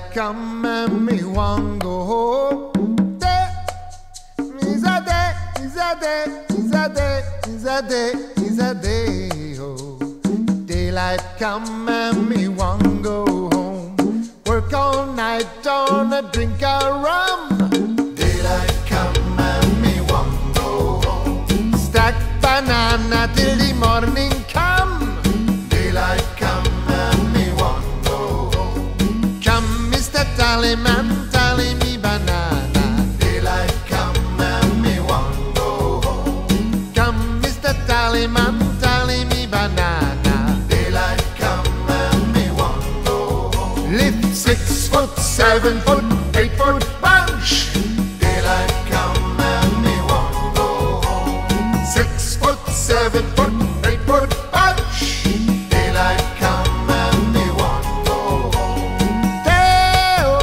come and me want go home. Day is a day, is a day, is a day, is a day, is a day. Oh, daylight come and me want go home. Work all night on a drink of rum. Daylight come and me want go home. Stack banana till the morning come. Daylight come and me want go home. Come, Mr. Tallyman, tally me banana. Daylight come and me want go home. Come, Mr. Tallyman, tally me banana. Daylight come and me want go home. Lift 6 foot, 7 foot, 8 foot bunch. Daylight come and me want go home. 6 foot, 7 foot, 8 foot bunch. Daylight come and me want go home. Day-o,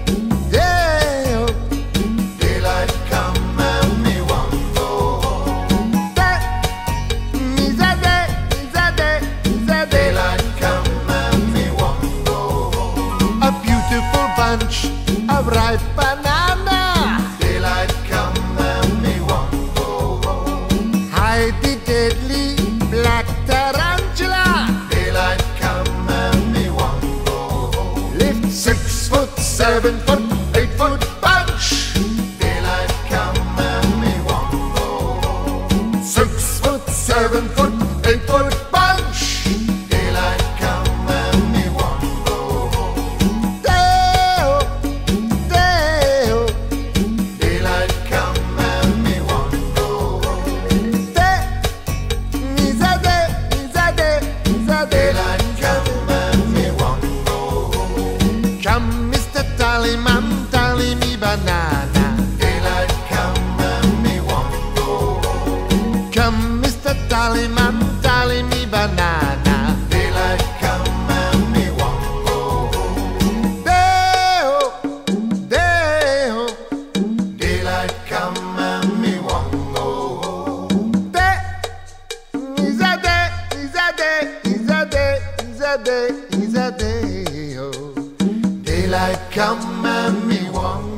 day-o. Daylight come and me want go home. Is a day, is a day, is a day. Daylight come and me want go home. A beautiful bunch of ripe banana. Daylight come and me want go home. Hide the deadly black tarantula. Daylight come and me want go home. Lift 6 foot, 7 foot, 8 foot bunch. Daylight come and me want go home. 6 foot, 7 foot, 8 foot bunch. Daylight come and me want go home. Day-o, day-o. Daylight come and me want go home. Day is a day, is a day, is a day. Daylight come and me want go home. Come, Mr. Tallyman, tally me banana. Daylight come and me want go home. Come, Mr. Tallyman, tally me banana. Daylight come and me want go home. Day-o, day-o. Daylight come and me want go home. Day is a day, is a day, is a day, is a day, is a day. Oh, daylight come and me want